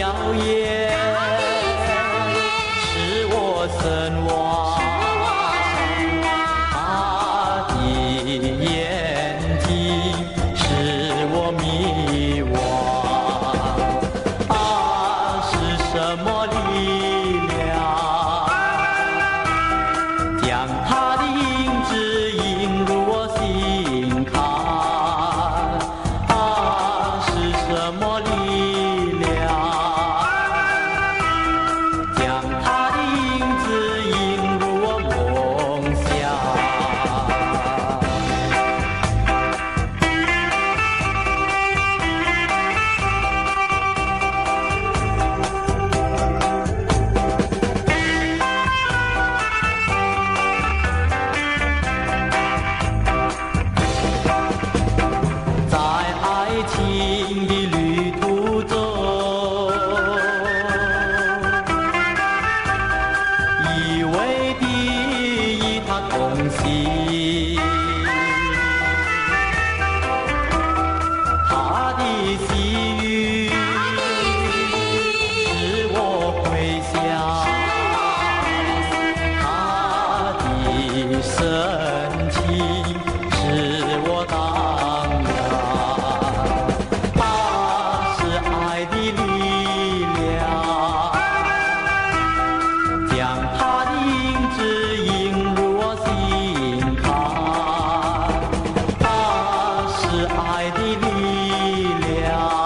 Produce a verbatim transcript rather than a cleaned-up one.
笑颜，使我身亡。他的眼睛使我迷惘。啊，是什么力量，将他的影子引入我心坎？啊，是什么力量，将他的影子引入我梦乡？在爱情的旅途中，一味地与他同行，他的细语使我回想，他的深情使我荡漾。他是爱的力量，将他的影子引入我心坎。他是爱的力量。